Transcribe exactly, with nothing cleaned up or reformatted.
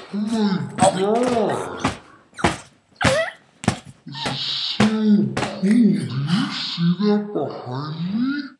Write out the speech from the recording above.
Oh my god! This is so cool. Do you see that behind me?